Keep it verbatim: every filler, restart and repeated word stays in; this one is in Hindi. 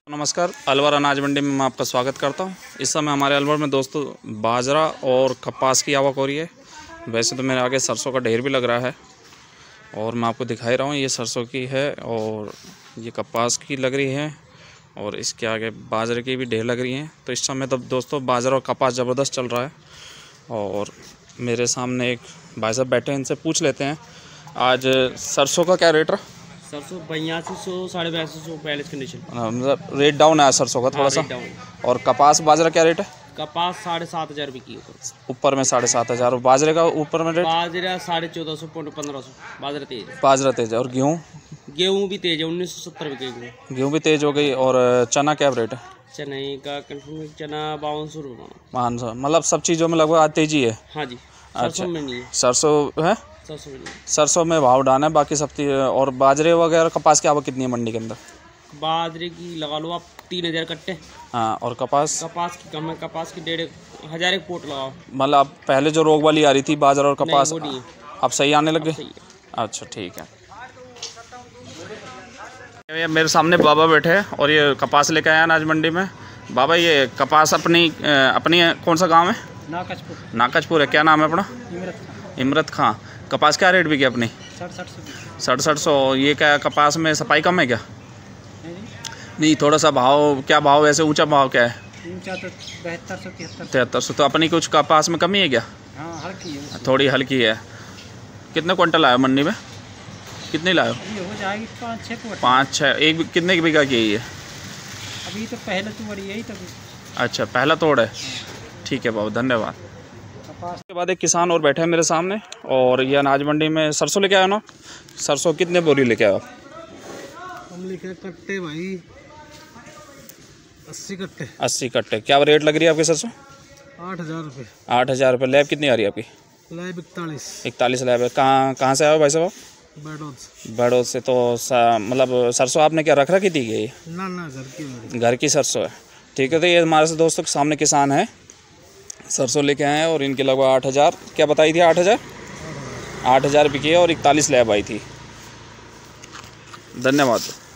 नमस्कार, अलवर अनाज मंडी में मैं आपका स्वागत करता हूं। इस समय हमारे अलवर में दोस्तों बाजरा और कपास की आवक हो रही है। वैसे तो मेरे आगे सरसों का ढेर भी लग रहा है और मैं आपको दिखाई रहा हूं, ये सरसों की है और ये कपास की लग रही है और इसके आगे बाजरे की भी ढेर लग रही हैं। तो इस समय तो दोस्तों बाजरा और कपास ज़बरदस्त चल रहा है और मेरे सामने एक भाई साहब बैठे हैं, इनसे पूछ लेते हैं आज सरसों का क्या रेट रहा। सरसों बयासी सौ साढ़े बयासी सौ पहले कंडीशन मतलब रेट डाउन है सरसों का थोड़ा सा। और कपास बाजरा क्या रेट है? कपास साढ़े सात हज़ार रुपये की ऊपर ऊपर में साढ़े सात हज़ार और बाजरे का ऊपर में रेट बाजरा साढ़े चौदह सौ पौने पंद्रह सौ। बाजरा तेज है, बाजरा तेज है। और गेहूँ गेहूँ भी तेज है, उन्नीस सौ सत्तर रुपये की गेहूँ गेहूँ भी तेज हो गई। और चना क्या रेट है? चने का कंफर्म चना बावन सौ रुपये। मान सौ मतलब सब चीज़ों में लगभग आज तेजी है। हाँ जी। अच्छा, सरसों में नहीं है। सरसों है, सरसों में नहीं। सरसों में भाव डाउन है, बाकी सब ती- और बाजरे वगैरह कपास की आवक कितनी है मंडी के अंदर? बाजरे की लगा लो आप तीन हज़ार कट्टे। हाँ, और कपास कपास की कम है, कपास की डेढ़ हज़ार एक पोट लगाओ। मतलब अब पहले जो रोग वाली आ रही थी बाजरा और कपास नहीं, वो नहीं है। अब सही आने लग अब गए? सही है। अच्छा ठीक है। ये मेरे सामने बाबा बैठे हैं और ये कपास लेकर आए हैं आज मंडी में। बाबा ये कपास अपनी अ, अपनी कौन सा गांव है? नाकचपुर। नाकचपुर है। क्या नाम है अपना? इमरत खान। इमरत खां। कपास क्या रेट बिकी अपनी? सड़सठ सौ। सड़सठ सौ। ये क्या कपास में सफाई कम है क्या? नहीं, थोड़ा सा भाव क्या भाव वैसे ऊंचा भाव क्या है? बहत्तर सौ तिहत्तर। तिहत्तर सौ। तो अपनी कुछ कपास में कमी है क्या? हाँ, हल्की है, थोड़ी हल्की है। कितने क्विंटल आया मंडी में? कितनी लाए? ये हो जाएगी पाँच छः क्विंटल। पाँच छः। एक कितने की बीघा की है ये? अभी तो पहले तो बड़ी यही तभी। अच्छा, पहला तोड़ है। ठीक है बाबू, धन्यवाद। उसके बाद एक किसान और बैठे हैं मेरे सामने और ये अनाज मंडी में सरसों लेके आया ना। सरसों कितने बोरी लेके आया? हम लिखे कट्टे भाई अस्सी कट्टे। अस्सी कट्टे। क्या रेट लग रही है आपकी सरसों? आठ हज़ार रुपये। आठ हज़ार रुपये। लैब कितनी आ रही है आपकी? लैब इकतालीस। इकतालीस लैब है। कहाँ कहाँ से आए हो भाई साहब? बैडोद से। बड़ौद से। तो मतलब सरसों आपने क्या रख रखी थी ये? ना ना, घर की घर की सरसों है। ठीक है। तो ये हमारे से दोस्तों के सामने किसान है, सरसों लेके आए हैं और इनके लगभग आठ हज़ार क्या बताई थी? आठ हज़ार आठ हज़ार बिकी है और इकतालीस लैब आई थी। धन्यवाद।